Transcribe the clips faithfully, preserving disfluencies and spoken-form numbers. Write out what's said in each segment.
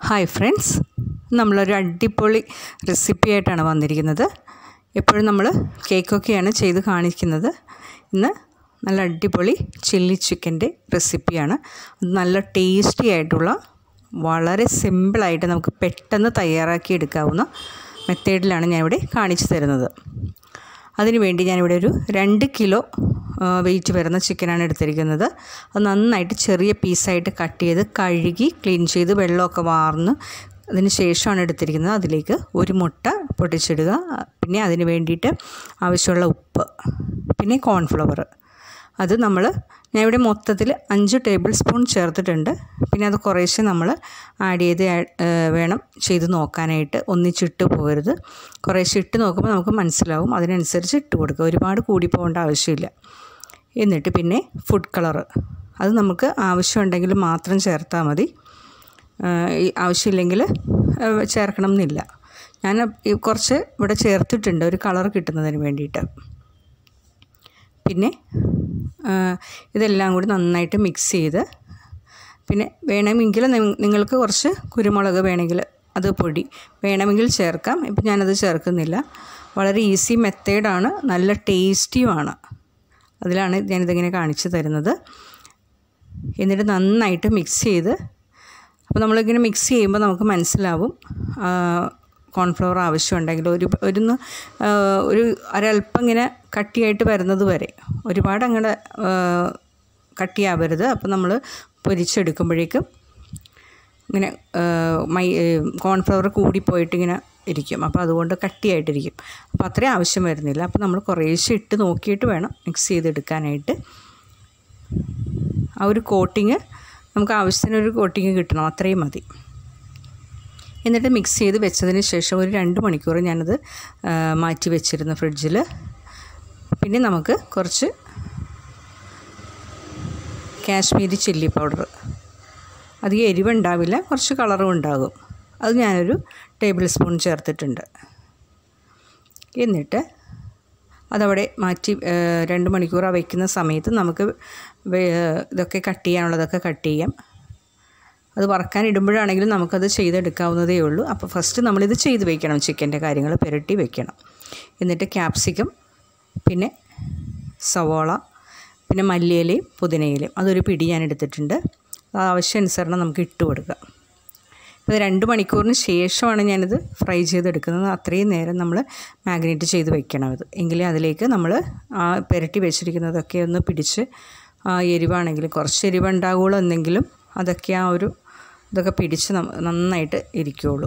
Hi friends, നമ്മളൊരു അടിപൊളി recipe ആയിട്ടാണ് വന്നിരിക്കുന്നത്. എപ്പോഴും നമ്മൾ കേക്കൊക്കെയാണ് ചെയ്ത് കാണിക്കുന്നത്. ഇന്ന് നല്ല അടിപൊളി ചില്ലി ചിക്കൻ്റെ റെസിപ്പിയാണ്. നല്ല ടേസ്റ്റി ആയിട്ടുള്ള, വളരെ സിമ്പിളായിട്ട് നമുക്ക് പെട്ടെന്ന് തയ്യാറാക്കി എടുക്കാവുന്ന മെത്തേഡിലാണ് ഞാനിവിടെ കാണിച്ചു തരുന്നത്. അതിനുവേണ്ടി ഞാനിവിടെ ഒരു രണ്ട് കിലോ വെയിറ്റ് വരുന്ന ചിക്കനാണ് എടുത്തിരിക്കുന്നത്. അത് നന്നായിട്ട് ചെറിയ പീസായിട്ട് കട്ട് ചെയ്ത് കഴുകി ക്ലീൻ ചെയ്ത് വെള്ളമൊക്കെ വാർന്ന് അതിന് ശേഷമാണ് എടുത്തിരിക്കുന്നത്. അതിലേക്ക് ഒരു മുട്ട പൊട്ടിച്ചിടുക, പിന്നെ അതിന് വേണ്ടിയിട്ട് ആവശ്യമുള്ള ഉപ്പ്, പിന്നെ കോൺഫ്ലവർ. അത് നമ്മൾ ഞാൻ ഇവിടെ മൊത്തത്തിൽ അഞ്ച് ടേബിൾ സ്പൂൺ ചേർത്തിട്ടുണ്ട്. പിന്നെ അത് കുറേശ്ശെ നമ്മൾ ആഡ് ചെയ്ത് വേണം ചെയ്ത് നോക്കാനായിട്ട്. ഒന്നിച്ചിട്ട് പോകരുത്. കുറേശ്ശെ ഇട്ട് നോക്കുമ്പോൾ നമുക്ക് മനസ്സിലാവും, അതിനനുസരിച്ച് ഇട്ട് കൊടുക്കുക. ഒരുപാട് കൂടി പോകേണ്ട ആവശ്യമില്ല. എന്നിട്ട് പിന്നെ ഫുഡ് കളറ്, അത് നമുക്ക് ആവശ്യമുണ്ടെങ്കിൽ മാത്രം ചേർത്താൽ മതി. ആവശ്യമില്ലെങ്കിൽ ചേർക്കണം എന്നില്ല. ഞാൻ കുറച്ച് ഇവിടെ ചേർത്തിട്ടുണ്ട് ഒരു കളർ കിട്ടുന്നതിന് വേണ്ടിയിട്ട്. പിന്നെ ഇതെല്ലാം കൂടി നന്നായിട്ട് മിക്സ് ചെയ്ത്, പിന്നെ വേണമെങ്കിൽ നിങ്ങൾക്ക് കുറച്ച് കുരുമുളക് വേണമെങ്കിൽ അത് പൊടി വേണമെങ്കിൽ ചേർക്കാം. ഇപ്പം ഞാനത് ചേർക്കുന്നില്ല. വളരെ ഈസി മെത്തേഡാണ്, നല്ല ടേസ്റ്റിയുമാണ്. അതിലാണ് ഞാനിതിങ്ങനെ കാണിച്ചു തരുന്നത്. എന്നിട്ട് നന്നായിട്ട് മിക്സ് ചെയ്ത്, അപ്പോൾ നമ്മളിങ്ങനെ മിക്സ് ചെയ്യുമ്പോൾ നമുക്ക് മനസ്സിലാവും കോൺഫ്ലവർ ആവശ്യമുണ്ടെങ്കിൽ ഒരു ഒരു ഒരു ഒരല്പം ഇങ്ങനെ കട്ടിയായിട്ട് വരുന്നത് വരെ, ഒരുപാട് അങ്ങനെ കട്ടിയാവരുത്. അപ്പോൾ നമ്മൾ പൊരിച്ചെടുക്കുമ്പോഴേക്കും ഇങ്ങനെ മൈ കോൺഫ്ലവർ കൂടിപ്പോയിട്ട് ഇങ്ങനെ ഇരിക്കും. അപ്പോൾ അതുകൊണ്ട് കട്ടിയായിട്ടിരിക്കും. അപ്പോൾ അത്രയും ആവശ്യം വരുന്നില്ല. അപ്പോൾ നമ്മൾ കുറേശ്ശെ ഇട്ട് നോക്കിയിട്ട് വേണം മിക്സ് ചെയ്തെടുക്കാനായിട്ട്. ആ ഒരു കോട്ടിങ് നമുക്ക് ആവശ്യത്തിനൊരു കോട്ടിങ് കിട്ടണം, അത്രയും മതി. എന്നിട്ട് മിക്സ് ചെയ്ത് വെച്ചതിന് ശേഷം ഒരു രണ്ട് മണിക്കൂർ ഞാനത് മാറ്റി വെച്ചിരുന്നു ഫ്രിഡ്ജിൽ. പിന്നെ നമുക്ക് കുറച്ച് കാശ്മീരി ചില്ലി പൗഡർ, അധികം എരിവുണ്ടാവില്ല, കുറച്ച് കളറും ഉണ്ടാകും. അത് ഞാനൊരു ടേബിൾ സ്പൂൺ ചേർത്തിട്ടുണ്ട്. എന്നിട്ട് അതവിടെ മാറ്റി രണ്ട് മണിക്കൂർ വയ്ക്കുന്ന സമയത്ത് നമുക്ക് ഇതൊക്കെ കട്ട് ചെയ്യാനുള്ളതൊക്കെ കട്ട് ചെയ്യാം. അത് വറക്കാൻ ഇടുമ്പോഴാണെങ്കിലും നമുക്കത് ചെയ്തെടുക്കാവുന്നതേ ഉള്ളൂ. അപ്പോൾ ഫസ്റ്റ് നമ്മളിത് ചെയ്ത് വയ്ക്കണം, ചിക്കൻ്റെ കാര്യങ്ങൾ പുരട്ടി വയ്ക്കണം. എന്നിട്ട് ക്യാപ്സിക്കം, പിന്നെ സവോള, പിന്നെ മല്ലിയിലയും പുതിനയിലയും അതൊരു പിടി ഞാൻ എടുത്തിട്ടുണ്ട്. അത് ആവശ്യാനുസരണം നമുക്ക് ഇട്ട് കൊടുക്കുക. അപ്പോൾ രണ്ട് മണിക്കൂറിന് ശേഷമാണ് ഞാനിത് ഫ്രൈ ചെയ്തെടുക്കുന്നത്. അത്രയും നേരം നമ്മൾ മാഗ്നേറ്റ് ചെയ്ത് വെക്കണം ഇത്. എങ്കിലേ അതിലേക്ക് നമ്മൾ ആ പുരട്ടി വെച്ചിരിക്കുന്നതൊക്കെ ഒന്ന് പിടിച്ച്, ആ എരിവാണെങ്കിൽ കുറച്ച് എരിവുണ്ടാകുള്ളൂ, എന്തെങ്കിലും അതൊക്കെ ആ ഒരു ഇതൊക്കെ പിടിച്ച് നന്നായിട്ട് ഇരിക്കുകയുള്ളൂ.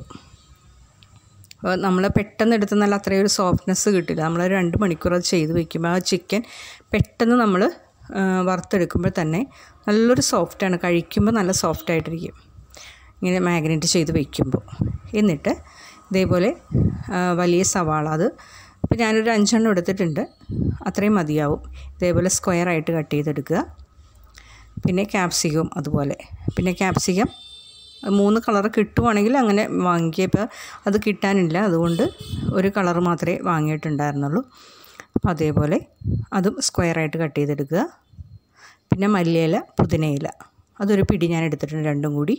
അപ്പോൾ നമ്മൾ പെട്ടെന്ന് എടുത്ത് നല്ല അത്രയും ഒരു സോഫ്റ്റ്നെസ് കിട്ടില്ല. നമ്മൾ രണ്ട് മണിക്കൂർ അത് ചെയ്ത് വയ്ക്കുമ്പോൾ ആ ചിക്കൻ പെട്ടെന്ന് നമ്മൾ വറുത്തെടുക്കുമ്പോൾ തന്നെ നല്ലൊരു സോഫ്റ്റാണ്. കഴിക്കുമ്പോൾ നല്ല സോഫ്റ്റായിട്ടിരിക്കും ഇങ്ങനെ മാഗ്നേറ്റ് ചെയ്ത് വയ്ക്കുമ്പോൾ. എന്നിട്ട് ഇതേപോലെ വലിയ സവാള, അത് ഇപ്പോൾ ഞാനൊരു അഞ്ചെണ്ണം എടുത്തിട്ടുണ്ട്, അത്രയും മതിയാവും. ഇതേപോലെ സ്ക്വയറായിട്ട് കട്ട് ചെയ്തെടുക്കുക. പിന്നെ ക്യാപ്സിക്കം അതുപോലെ. പിന്നെ ക്യാപ്സിക്കം മൂന്ന് കളർ കിട്ടുവാണെങ്കിൽ അങ്ങനെ വാങ്ങിയപ്പോൾ അത് കിട്ടാനില്ല, അതുകൊണ്ട് ഒരു കളർ മാത്രമേ വാങ്ങിയിട്ടുണ്ടായിരുന്നുള്ളൂ. അപ്പോൾ അതേപോലെ അതും സ്ക്വയറായിട്ട് കട്ട് ചെയ്തെടുക്കുക. പിന്നെ മല്ലിയില, പുതിനയില അതൊരു പിടി ഞാൻ എടുത്തിട്ടുണ്ട്, രണ്ടും കൂടി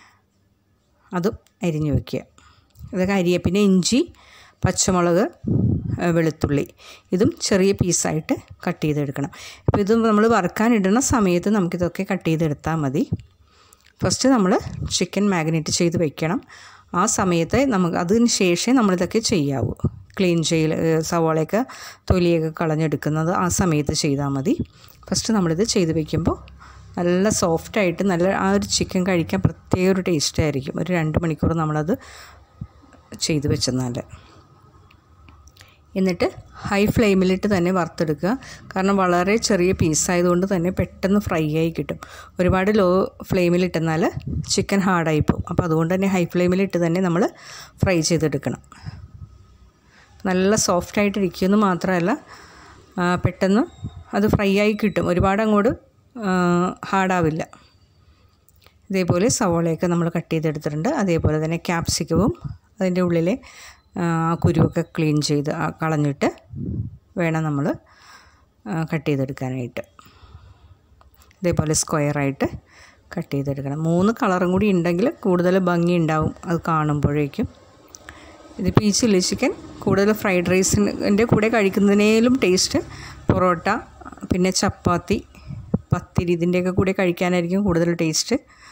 അതും അരിഞ്ഞു വയ്ക്കുക. ഇതൊക്കെ അരിയ. പിന്നെ ഇഞ്ചി, പച്ചമുളക്, വെളുത്തുള്ളി ഇതും ചെറിയ പീസായിട്ട് കട്ട് ചെയ്തെടുക്കണം. അപ്പോൾ ഇത് നമ്മൾ വറുക്കാനിടുന്ന സമയത്ത് നമുക്കിതൊക്കെ കട്ട് ചെയ്തെടുത്താൽ മതി. ഫസ്റ്റ് നമ്മൾ ചിക്കൻ മാഗ്നേറ്റ് ചെയ്ത് വെക്കണം. ആ സമയത്ത് നമുക്ക് അതിന് ശേഷമേ നമ്മളിതൊക്കെ ചെയ്യാവൂ. ക്ലീൻ ചെയ്യൽ, സവാളയൊക്കെ തൊലിയൊക്കെ കളഞ്ഞെടുക്കുന്നത് ആ സമയത്ത് ചെയ്താൽ മതി. ഫസ്റ്റ് നമ്മളിത് ചെയ്ത് വയ്ക്കുമ്പോൾ നല്ല സോഫ്റ്റായിട്ട് നല്ല ആ ഒരു ചിക്കൻ കഴിക്കാൻ പ്രത്യേക ഒരു ടേസ്റ്റായിരിക്കും. ഒരു രണ്ട് മണിക്കൂർ നമ്മളത് ചെയ്ത് വെച്ചെന്നാൽ. എന്നിട്ട് ഹൈ ഫ്ലെയിമിലിട്ട് തന്നെ വറുത്തെടുക്കുക. കാരണം വളരെ ചെറിയ പീസായതുകൊണ്ട് തന്നെ പെട്ടെന്ന് ഫ്രൈ ആയി കിട്ടും. ഒരുപാട് ലോ ഫ്ലെയിമിലിട്ടെന്നാൽ ചിക്കൻ ഹാർഡായി പോകും. അപ്പോൾ അതുകൊണ്ട് തന്നെ ഹൈ ഫ്ലെയിമിലിട്ട് തന്നെ നമ്മൾ ഫ്രൈ ചെയ്തെടുക്കണം. നല്ല സോഫ്റ്റായിട്ടിരിക്കുമെന്ന് മാത്രമല്ല, പെട്ടെന്ന് അത് ഫ്രൈ ആയി കിട്ടും. ഒരുപാട് അങ്ങോട്ട് ഹാർഡാവില്ല. ഇതേപോലെ സവോളയൊക്കെ നമ്മൾ കട്ട് ചെയ്തെടുത്തിട്ടുണ്ട്. അതേപോലെ തന്നെ ക്യാപ്സിക്കവും അതിൻ്റെ ഉള്ളിലെ കുരുവൊക്കെ ക്ലീൻ ചെയ്ത് കളഞ്ഞിട്ട് വേണം നമ്മൾ കട്ട് ചെയ്തെടുക്കാനായിട്ട്. ഇതേപോലെ സ്ക്വയറായിട്ട് കട്ട് ചെയ്തെടുക്കണം. മൂന്ന് കളറും കൂടി ഉണ്ടെങ്കിൽ കൂടുതൽ ഭംഗി ഉണ്ടാവും അത് കാണുമ്പോഴേക്കും. ഇതിപ്പോൾ ഈ ചില്ലി ചിക്കൻ കൂടുതൽ ഫ്രൈഡ് റൈസിൻ്റെ കൂടെ കഴിക്കുന്നതിനേലും ടേസ്റ്റ് പൊറോട്ട, പിന്നെ ചപ്പാത്തി, പത്തിരി ഇതിൻ്റെയൊക്കെ കൂടെ കഴിക്കാനായിരിക്കും കൂടുതൽ ടേസ്റ്റ്.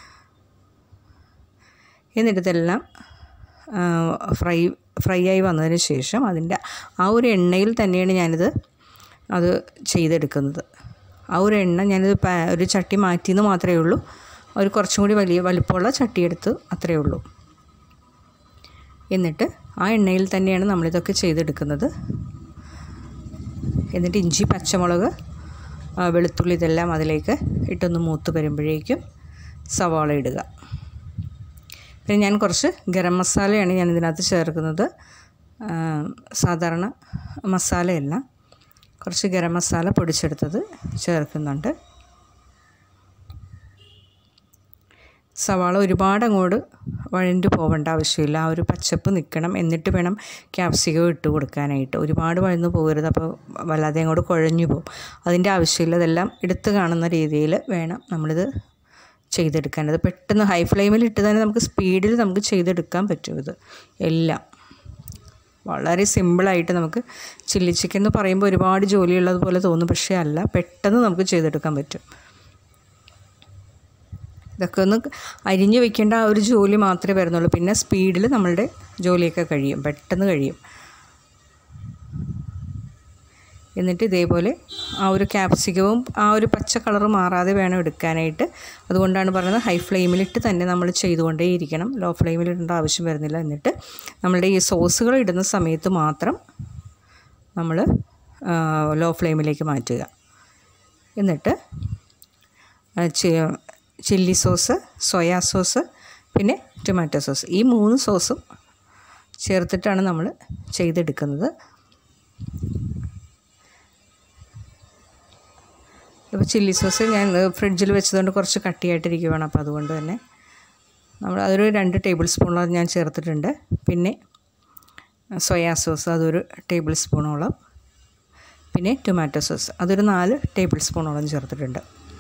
എന്നിട്ട് ഇതെല്ലാം ഫ്രൈ ഫ്രൈ ആയി വന്നതിന് ശേഷം അതിൻ്റെ ആ ഒരു എണ്ണയിൽ തന്നെയാണ് ഞാനിത് അത് ചെയ്തെടുക്കുന്നത്. ആ ഒരു എണ്ണ ഞാനിത് ഒരു ചട്ടി മാറ്റിയെന്ന് മാത്രമേ ഉള്ളൂ. ഒരു കുറച്ചും കൂടി വലിയ വലിപ്പമുള്ള ചട്ടി എടുത്ത് അത്രയേ ഉള്ളൂ. എന്നിട്ട് ആ എണ്ണയിൽ തന്നെയാണ് നമ്മളിതൊക്കെ ചെയ്തെടുക്കുന്നത്. എന്നിട്ട് ഇഞ്ചി, പച്ചമുളക്, വെളുത്തുള്ളി ഇതെല്ലാം അതിലേക്ക് ഇട്ടൊന്ന് മൂത്ത് വരുമ്പോഴേക്കും സവാള ഇടുക. പിന്നെ ഞാൻ കുറച്ച് ഗരം മസാലയാണ് ഞാൻ ഇതിനകത്ത് ചേർക്കുന്നത്. സാധാരണ മസാലയല്ല, കുറച്ച് ഗരം മസാല പൊടിച്ചെടുത്തത് ചേർക്കുന്നുണ്ട്. സവാള ഒരുപാട് അങ്ങോട്ട് വഴണ്ട് പോകേണ്ട ആവശ്യമില്ല. ആ ഒരു പച്ചപ്പ് നിൽക്കണം. എന്നിട്ട് വേണം ക്യാപ്സിക്കം ഇട്ട് കൊടുക്കാനായിട്ട്. ഒരുപാട് വഴന്ന് പോകരുത്, അപ്പോൾ വല്ലാതെ അങ്ങോട്ട് കുഴഞ്ഞു പോകും. അതിൻ്റെ ആവശ്യമില്ല. ഇതെല്ലാം എടുത്ത് കാണുന്ന രീതിയിൽ വേണം നമ്മളിത് ചെയ്തെടുക്കാനത്. പെട്ടെന്ന് ഹൈ ഫ്ലെയിമിൽ ഇട്ട് തന്നെ നമുക്ക് സ്പീഡിൽ നമുക്ക് ചെയ്തെടുക്കാൻ പറ്റും. ഇത് എല്ലാം വളരെ സിമ്പിളായിട്ട് നമുക്ക് ചില്ലി ചിക്കൻ എന്ന് പറയുമ്പോൾ ഒരുപാട് ജോലിയുള്ളതുപോലെ തോന്നും, പക്ഷേ അല്ല, പെട്ടെന്ന് നമുക്ക് ചെയ്തെടുക്കാൻ പറ്റും. ഇതൊക്കെ ഒന്ന് അരിഞ്ഞ് വെക്കേണ്ട ആ ഒരു ജോലി മാത്രമേ വരുന്നുള്ളൂ. പിന്നെ സ്പീഡിൽ നമ്മളുടെ ജോലിയൊക്കെ കഴിയും, പെട്ടെന്ന് കഴിയും. എന്നിട്ട് ഇതേപോലെ ആ ഒരു ക്യാപ്സിക്കവും ആ ഒരു പച്ച കളർ മാറാതെ വേണം എടുക്കാനായിട്ട്. അതുകൊണ്ടാണ് പറയുന്നത് ഹൈ ഫ്ലെയിമിലിട്ട് തന്നെ നമ്മൾ ചെയ്തുകൊണ്ടേയിരിക്കണം. ലോ ഫ്ലെയിമിലിടേണ്ട ആവശ്യം വരുന്നില്ല. എന്നിട്ട് നമ്മളുടെ ഈ സോസുകൾ ഇടുന്ന സമയത്ത് മാത്രം നമ്മൾ ലോ ഫ്ലെയിമിലേക്ക് മാറ്റുക. എന്നിട്ട് ചില്ലി സോസ്, സോയാ സോസ്, പിന്നെ ടൊമാറ്റോ സോസ്, ഈ മൂന്ന് സോസും ചേർത്തിട്ടാണ് നമ്മൾ ചെയ്തെടുക്കുന്നത്. ഇപ്പോൾ ചില്ലി സോസ് ഞാൻ ഫ്രിഡ്ജിൽ വെച്ചതുകൊണ്ട് കുറച്ച് കട്ടിയായിട്ടിരിക്കുകയാണ്. അപ്പോൾ അതുകൊണ്ട് തന്നെ നമ്മൾ അതൊരു രണ്ട് ടേബിൾ സ്പൂണോളം ഞാൻ ചേർത്തിട്ടുണ്ട്. പിന്നെ സോയാ സോസ് അതൊരു ടേബിൾ സ്പൂണോളം, പിന്നെ ടൊമാറ്റോ സോസ് അതൊരു നാല് ടേബിൾ സ്പൂണോളം ചേർത്തിട്ടുണ്ട്.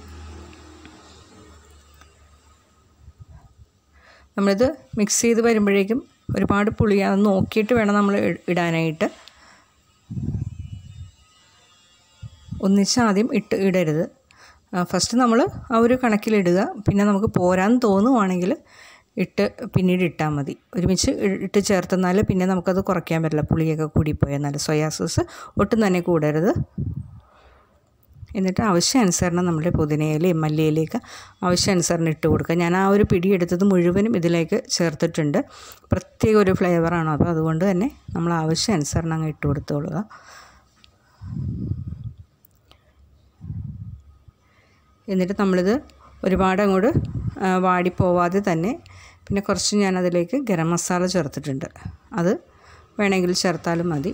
നമ്മളിത് മിക്സ് ചെയ്ത് വരുമ്പോഴേക്കും ഒരുപാട് പുളിയാന്ന് നോക്കിയിട്ട് വേണം നമ്മൾ ഇടാനായിട്ട്. ഒന്നിച്ച് ആദ്യം ഇട്ട് ഇടരുത്. ഫസ്റ്റ് നമ്മൾ ആ ഒരു കണക്കിലിടുക. പിന്നെ നമുക്ക് പോരാൻ തോന്നുവാണെങ്കിൽ ഇട്ട് പിന്നീട് ഇട്ടാൽ മതി. ഒരുമിച്ച് ഇട്ട് ചേർത്തെന്നാൽ പിന്നെ നമുക്കത് കുറയ്ക്കാൻ പറ്റില്ല, പുളിയൊക്കെ കൂടിപ്പോയാൽ. എന്നാൽ സോയാ സോസ് ഒട്ടും തന്നെ കൂടരുത്. എന്നിട്ട് ആവശ്യാനുസരണം നമ്മുടെ പുതിനയിലയും മല്ലിയിലയൊക്കെ ആവശ്യാനുസരണം ഇട്ട് കൊടുക്കുക. ഞാൻ ആ ഒരു പിടി എടുത്തത് മുഴുവനും ഇതിലേക്ക് ചേർത്തിട്ടുണ്ട്. പ്രത്യേക ഒരു ഫ്ലേവറാണ്, അപ്പോൾ അതുകൊണ്ട് തന്നെ നമ്മൾ ആവശ്യാനുസരണം അങ്ങ് ഇട്ട് കൊടുത്തോളുക. എന്നിട്ട് നമ്മളിത് ഒരുപാട് അങ്ങോട്ട് വാടിപ്പോവാതെ തന്നെ പിന്നെ കുറച്ച് ഞാനതിലേക്ക് ഗരം മസാല ചേർത്തിട്ടുണ്ട്. അത് വേണമെങ്കിൽ ചേർത്താലും മതി.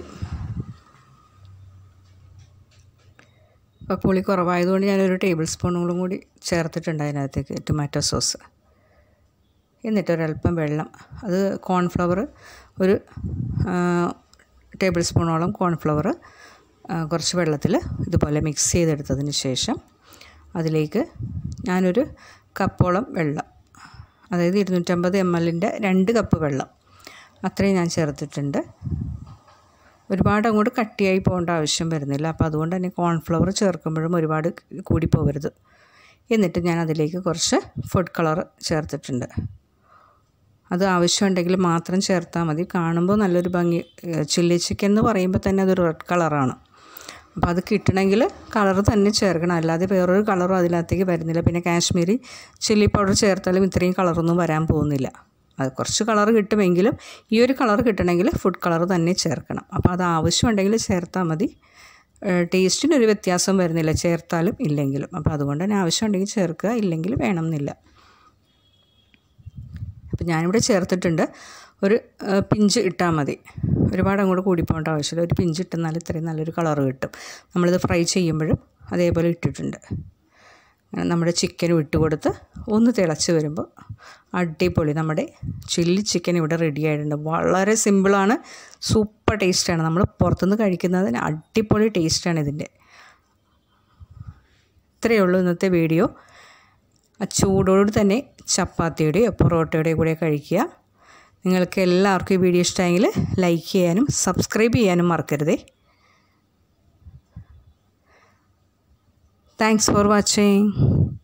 അപ്പോൾ പുളി കുറവായതുകൊണ്ട് ഞാനൊരു ടേബിൾ സ്പൂണുകളും കൂടി ചേർത്തിട്ടുണ്ട് അതിനകത്തേക്ക് ടൊമാറ്റോ സോസ്. എന്നിട്ട് ഒരല്പം വെള്ളം, അത് കോൺഫ്ലവർ ഒരു ടേബിൾ സ്പൂണോളം കോൺഫ്ലവർ കുറച്ച് വെള്ളത്തിൽ ഇതുപോലെ മിക്സ് ചെയ്തെടുത്തതിന് ശേഷം അതിലേക്ക് ഞാനൊരു കപ്പോളം വെള്ളം, അതായത് ഇരുന്നൂറ്റമ്പത് എം എല്ലിൻ്റെ രണ്ട് കപ്പ് വെള്ളം അത്രയും ഞാൻ ചേർത്തിട്ടുണ്ട്. ഒരുപാട് അങ്ങോട്ട് കട്ടിയായി പോകേണ്ട ആവശ്യം വരുന്നില്ല. അപ്പോൾ അതുകൊണ്ട് തന്നെ കോൺഫ്ലവർ ചേർക്കുമ്പോഴും ഒരുപാട് കൂടി പോകരുത്. എന്നിട്ട് ഞാൻ അതിലേക്ക് കുറച്ച് ഫുഡ് കളർ ചേർത്തിട്ടുണ്ട്. അത് ആവശ്യമുണ്ടെങ്കിൽ മാത്രം ചേർത്താൽ മതി. കാണുമ്പോൾ നല്ലൊരു ഭംഗി. ചില്ലി ചിക്കൻ എന്ന് പറയുമ്പോൾ തന്നെ അതൊരു റെഡ് കളറാണ്. അപ്പോൾ അത് കിട്ടണമെങ്കിൽ കളർ തന്നെ ചേർക്കണം, അല്ലാതെ വേറൊരു കളറും അതിനകത്തേക്ക് വരുന്നില്ല. പിന്നെ കാശ്മീരി ചില്ലി പൗഡർ ചേർത്താലും ഇത്രയും കളറൊന്നും വരാൻ പോകുന്നില്ല. അത് കുറച്ച് കളർ കിട്ടുമെങ്കിലും ഈ ഒരു കളർ കിട്ടണമെങ്കിൽ ഫുഡ് കളർ തന്നെ ചേർക്കണം. അപ്പോൾ അത് ആവശ്യമുണ്ടെങ്കിൽ ചേർത്താൽ മതി. ടേസ്റ്റിനൊരു വ്യത്യാസം വരുന്നില്ല ചേർത്താലും ഇല്ലെങ്കിലും. അപ്പോൾ അതുകൊണ്ട് തന്നെ ആവശ്യമുണ്ടെങ്കിൽ ചേർക്കുക, ഇല്ലെങ്കിൽ വേണമെന്നില്ല. അപ്പോൾ ഞാനിവിടെ ചേർത്തിട്ടുണ്ട്. ഒരു പിഞ്ച് ഇട്ടാൽ മതി, ഒരുപാട് അങ്ങോട്ട് കൂടിപ്പോകേണ്ട ആവശ്യമില്ല. ഒരു പിഞ്ച് ഇട്ടെന്നാൽ ഇത്രയും നല്ലൊരു കളർ കിട്ടും. നമ്മളിത് ഫ്രൈ ചെയ്യുമ്പോഴും അതേപോലെ ഇട്ടിട്ടുണ്ട്. നമ്മുടെ ചിക്കനും ഇട്ട് കൊടുത്ത് ഒന്ന് തിളച്ച് വരുമ്പോൾ അടിപൊളി നമ്മുടെ ചില്ലി ചിക്കൻ ഇവിടെ റെഡി ആയിട്ടുണ്ട്. വളരെ സിമ്പിളാണ്, സൂപ്പർ ടേസ്റ്റാണ്. നമ്മൾ പുറത്തുനിന്ന് കഴിക്കുന്നതിന് അടിപൊളി ടേസ്റ്റാണ് ഇതിൻ്റെ. ഇത്രയേ ഉള്ളൂ ഇന്നത്തെ വീഡിയോ. ആ ചൂടോട് തന്നെ ചപ്പാത്തിയുടെയോ പൊറോട്ടയുടെയോ കൂടെ കഴിക്കുക. നിങ്ങൾക്ക് എല്ലാവർക്കും ഈ വീഡിയോ ഇഷ്ടമായെങ്കിൽ ലൈക്ക് ചെയ്യാനും സബ്സ്ക്രൈബ് ചെയ്യാനും മറക്കരുതേ. Thanks for watching.